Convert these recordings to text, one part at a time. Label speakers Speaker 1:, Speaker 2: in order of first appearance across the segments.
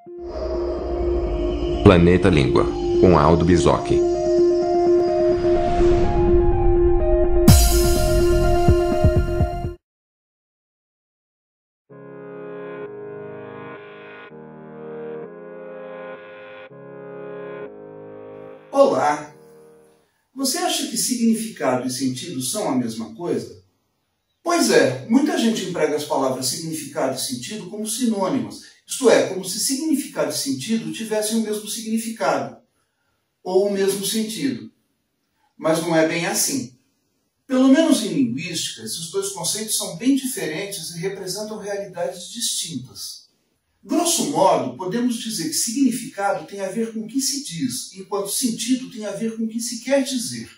Speaker 1: Planeta Língua, com Aldo Bisocchi.
Speaker 2: Olá! Você acha que significado e sentido são a mesma coisa? Pois é, muita gente emprega as palavras significado e sentido como sinônimas, isto é, como se significado e sentido tivessem o mesmo significado, ou o mesmo sentido. Mas não é bem assim. Pelo menos em linguística, esses dois conceitos são bem diferentes e representam realidades distintas. Grosso modo, podemos dizer que significado tem a ver com o que se diz, enquanto sentido tem a ver com o que se quer dizer.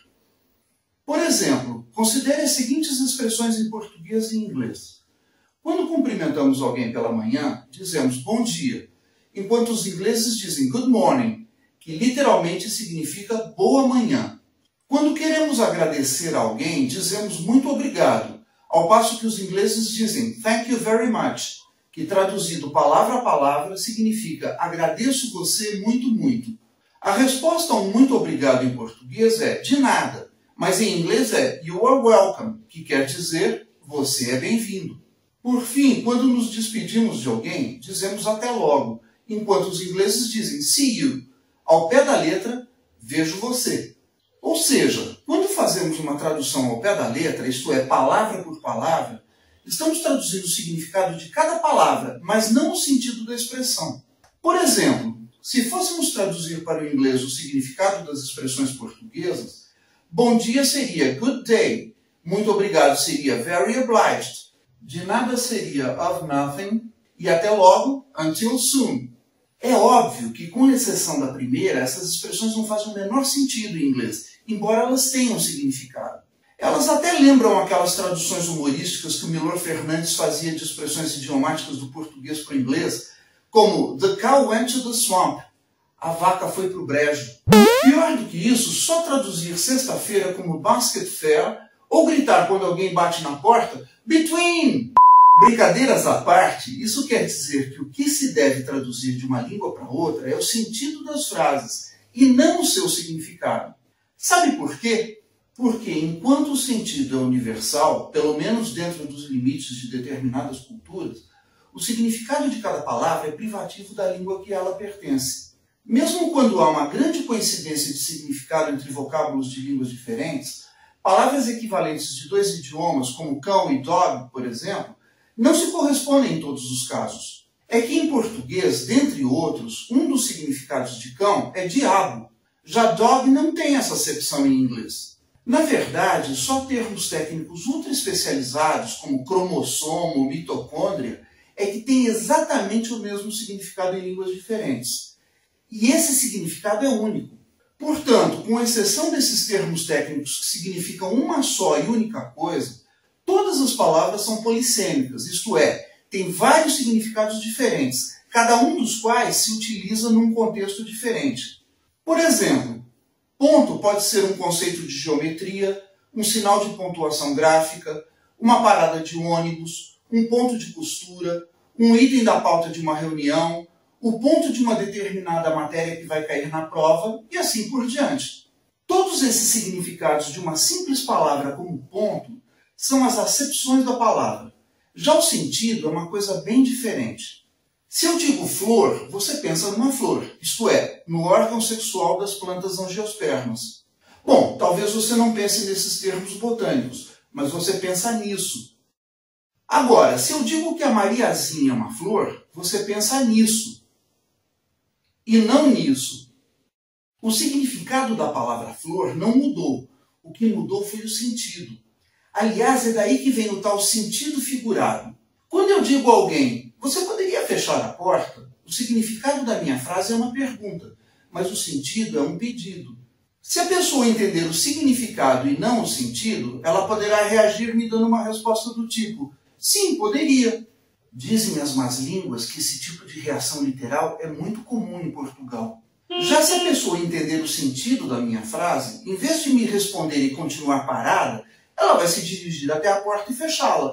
Speaker 2: Por exemplo, considere as seguintes expressões em português e em inglês. Quando cumprimentamos alguém pela manhã, dizemos bom dia, enquanto os ingleses dizem good morning, que literalmente significa boa manhã. Quando queremos agradecer a alguém, dizemos muito obrigado, ao passo que os ingleses dizem thank you very much, que traduzido palavra a palavra significa agradeço você muito, muito. A resposta a um muito obrigado em português é de nada, mas em inglês é you are welcome, que quer dizer você é bem-vindo. Por fim, quando nos despedimos de alguém, dizemos até logo, enquanto os ingleses dizem see you. Ao pé da letra, vejo você. Ou seja, quando fazemos uma tradução ao pé da letra, isto é, palavra por palavra, estamos traduzindo o significado de cada palavra, mas não o sentido da expressão. Por exemplo, se fôssemos traduzir para o inglês o significado das expressões portuguesas, bom dia seria good day, muito obrigado seria very obliged, de nada seria of nothing e até logo until soon. É óbvio que, com exceção da primeira, essas expressões não fazem o menor sentido em inglês, embora elas tenham significado. Elas até lembram aquelas traduções humorísticas que o Milor Fernandes fazia de expressões idiomáticas do português para o inglês, como the cow went to the swamp, a vaca foi para o brejo. Pior do que isso, só traduzir sexta-feira como basket fair ou gritar quando alguém bate na porta, between! Brincadeiras à parte, isso quer dizer que o que se deve traduzir de uma língua para outra é o sentido das frases e não o seu significado. Sabe por quê? Porque, enquanto o sentido é universal, pelo menos dentro dos limites de determinadas culturas, o significado de cada palavra é privativo da língua que ela pertence. Mesmo quando há uma grande coincidência de significado entre vocábulos de línguas diferentes, palavras equivalentes de dois idiomas, como cão e dog, por exemplo, não se correspondem em todos os casos. É que em português, dentre outros, um dos significados de cão é diabo. Já dog não tem essa acepção em inglês. Na verdade, só termos técnicos ultra especializados, como cromossomo, mitocôndria, é que têm exatamente o mesmo significado em línguas diferentes. E esse significado é único. Portanto, com exceção desses termos técnicos que significam uma só e única coisa, todas as palavras são polissêmicas, isto é, têm vários significados diferentes, cada um dos quais se utiliza num contexto diferente. Por exemplo, ponto pode ser um conceito de geometria, um sinal de pontuação gráfica, uma parada de ônibus, um ponto de costura, um item da pauta de uma reunião, o ponto de uma determinada matéria que vai cair na prova e assim por diante. Todos esses significados de uma simples palavra como ponto são as acepções da palavra. Já o sentido é uma coisa bem diferente. Se eu digo flor, você pensa numa flor, isto é, no órgão sexual das plantas angiospermas. Bom, talvez você não pense nesses termos botânicos, mas você pensa nisso. Agora, se eu digo que a Mariazinha é uma flor, você pensa nisso. E não nisso. O significado da palavra flor não mudou. O que mudou foi o sentido. Aliás, é daí que vem o tal sentido figurado. Quando eu digo a alguém, você poderia fechar a porta? O significado da minha frase é uma pergunta, mas o sentido é um pedido. Se a pessoa entender o significado e não o sentido, ela poderá reagir me dando uma resposta do tipo, sim, poderia. Dizem as más línguas que esse tipo de reação literal é muito comum em Portugal. Já se a pessoa entender o sentido da minha frase, em vez de me responder e continuar parada, ela vai se dirigir até a porta e fechá-la.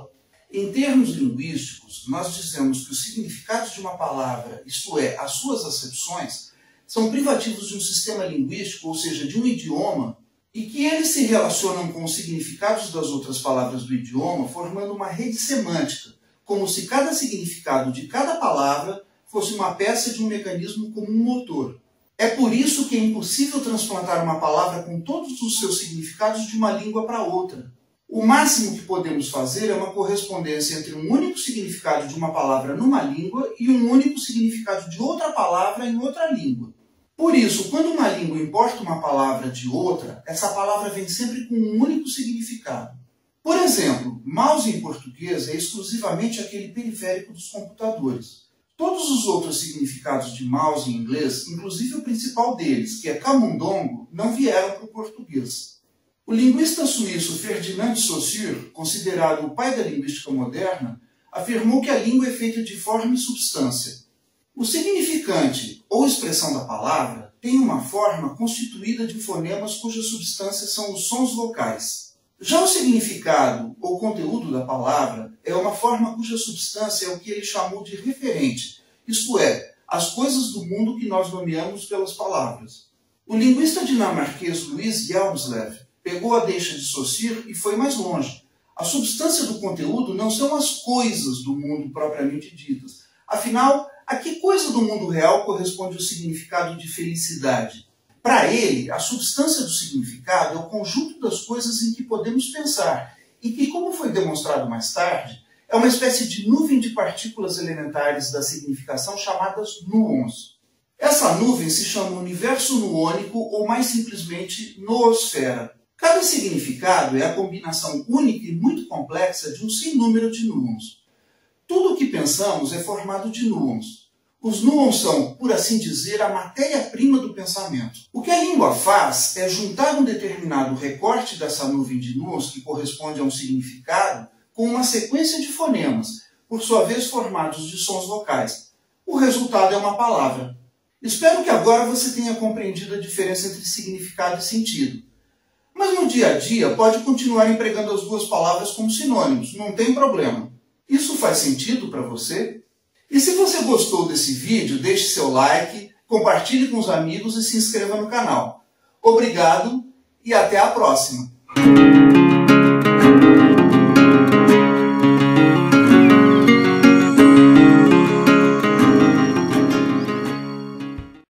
Speaker 2: Em termos linguísticos, nós dizemos que os significados de uma palavra, isto é, as suas acepções, são privativos de um sistema linguístico, ou seja, de um idioma, e que eles se relacionam com os significados das outras palavras do idioma, formando uma rede semântica, como se cada significado de cada palavra fosse uma peça de um mecanismo como um motor. É por isso que é impossível transplantar uma palavra com todos os seus significados de uma língua para outra. O máximo que podemos fazer é uma correspondência entre um único significado de uma palavra numa língua e um único significado de outra palavra em outra língua. Por isso, quando uma língua importa uma palavra de outra, essa palavra vem sempre com um único significado. Por exemplo, mouse em português é exclusivamente aquele periférico dos computadores. Todos os outros significados de mouse em inglês, inclusive o principal deles, que é camundongo, não vieram para o português. O linguista suíço Ferdinand de Saussure, considerado o pai da linguística moderna, afirmou que a língua é feita de forma e substância. O significante ou expressão da palavra tem uma forma constituída de fonemas cujas substâncias são os sons vocais. Já o significado ou conteúdo da palavra é uma forma cuja substância é o que ele chamou de referente, isto é, as coisas do mundo que nós nomeamos pelas palavras. O linguista dinamarquês Louis Hjelmslev pegou a deixa de Saussure e foi mais longe. A substância do conteúdo não são as coisas do mundo propriamente ditas. Afinal, a que coisa do mundo real corresponde ao significado de felicidade? Para ele, a substância do significado é o conjunto das coisas em que podemos pensar e que, como foi demonstrado mais tarde, é uma espécie de nuvem de partículas elementares da significação chamadas nuons. Essa nuvem se chama universo nuônico ou, mais simplesmente, noosfera. Cada significado é a combinação única e muito complexa de um sem número de nuons. Tudo o que pensamos é formado de nuons. Os nuons são, por assim dizer, a matéria-prima do pensamento. O que a língua faz é juntar um determinado recorte dessa nuvem de nuons, que corresponde a um significado, com uma sequência de fonemas, por sua vez formados de sons vocais. O resultado é uma palavra. Espero que agora você tenha compreendido a diferença entre significado e sentido. Mas no dia a dia pode continuar empregando as duas palavras como sinônimos, não tem problema. Isso faz sentido para você? E se você gostou desse vídeo, deixe seu like, compartilhe com os amigos e se inscreva no canal. Obrigado e até a próxima!